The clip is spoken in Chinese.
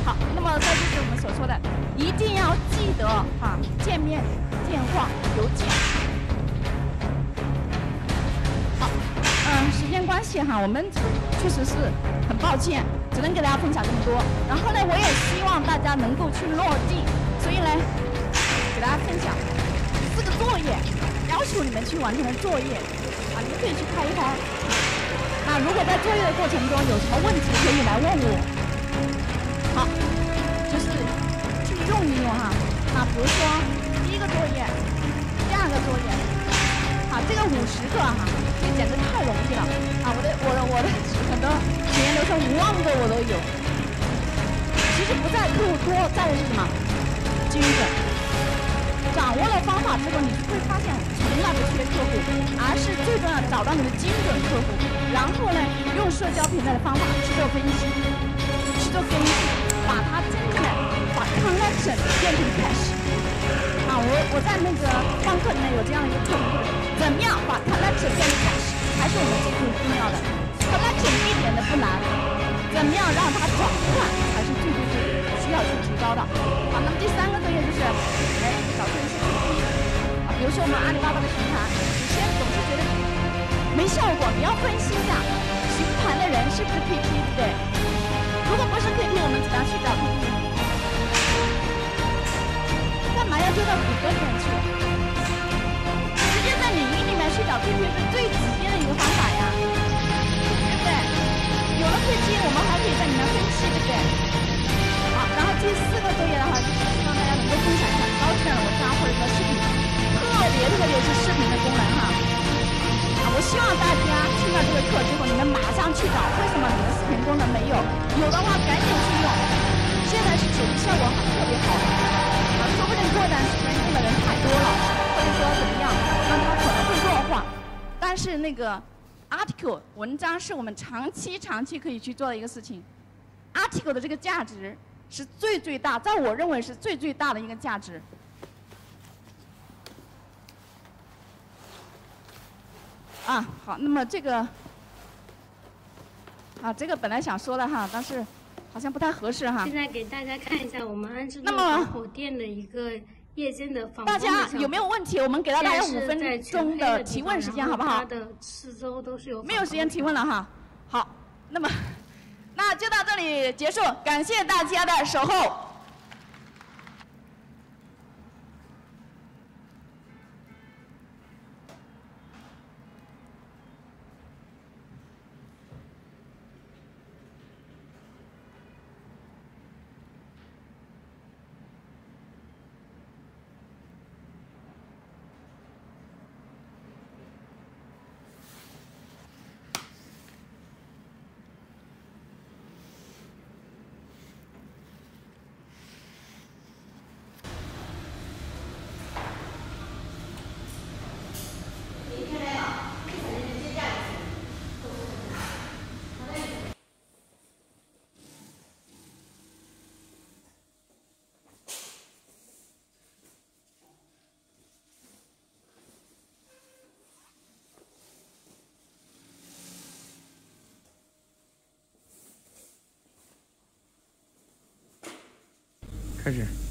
好，那么这就是我们所说的，一定要记得见面、电话、邮件。好，时间关系我们确实是很抱歉，只能给大家分享这么多。然后呢，我也希望大家能够去落地，所以呢，给大家分享4个作业，要求你们去完成的作业你们可以去拍一拍。那如果在作业的过程中有什么问题，可以来问我。好，就是去用一用比如说第一个作业，第二个作业，这个50个这简直太容易了我的很多学员都说5万个我都有。其实不在客户多，在的是什么？精准。掌握了方法之后，你会发现从来不缺客户，而是最重要的找到你的精准客户，然后呢，用社交平台的方法去做分析，把它真正的把 connection 变成 cash。我在那个方课里面有这样一个课程，怎么样把 connection 变成 cash， 才是我们最重要的。connection 一点都不难，怎么样让它转换才是最需要去提高的。那么第3个作业就是找出一些 KPI。比如说我们阿里巴巴的平台，有些总是觉得没效果，你要分析一下询盘的人是不是 KP， 对不对？如果不是 KP， 我们怎么样去找 KP？ 干嘛要丢到谷歌里面去？直接在领域里面去找 KP 是最直接的一个方法呀，对不对？有了 KP， 我们还可以在里面分析，对不对？好，然后第4个作业的话，就是希望大家能够分享一下高质量的文章或者说视频，特别是视频的功能我希望大家听到这个课之后，你们马上去找，为什么你的视频功能没有？有的话赶紧去用，现在是手机效果特别好说不定过一段时间用的人太多了，或者说怎么样，那它可能会弱化。但是那个 article 文章是我们长期可以去做的一个事情。article 的这个价值是最大，在我认为是最大的一个价值。好，那么这个这个本来想说的但是好像不太合适现在给大家看一下我们安置防火店的一个夜间的防光的效果。 大家有没有问题？我们给到大家5分钟的提问时间，好不好？ 它的四周都是有。 没有时间提问了好，那就到这里结束，感谢大家的守候。 开始。